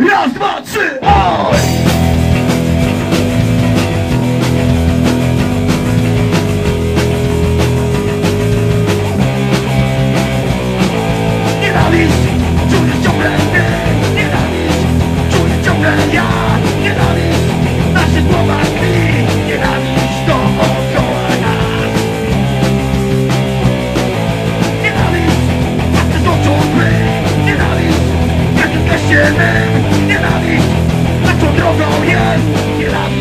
Raz, dwa, trzy, oj! Nienawiść, czuję ciągle ty. Nienawiść, czuję ciągle ja. Nienawiść, w naszych głowach tkwi. Nienawiść dookoła nas. Nienawiść, patrzę z oczu twych. Nienawiść, jak jesteście my. Nienawiść, naszą drogą jest. Nienawiść.